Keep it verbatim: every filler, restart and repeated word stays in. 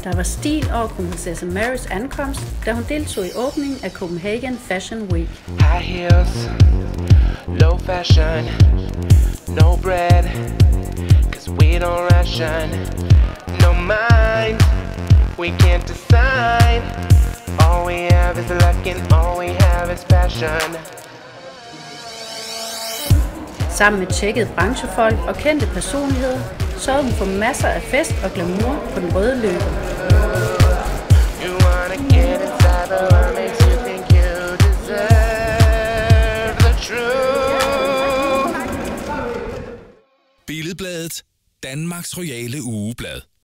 Der var stil over kronprinsesse Marys ankomst, da hun deltog i åbningen af Copenhagen Fashion Week. High heels, low fashion, no bread, cause we don't ration. No mind, we can't decide. All we have is luck and all we have is passion. Sammen med tjekkede branchefolk og kendte personligheder, sørgede hun for masser af fest og glamour på den røde løber. Billedbladet, Danmarks royale ugeblad.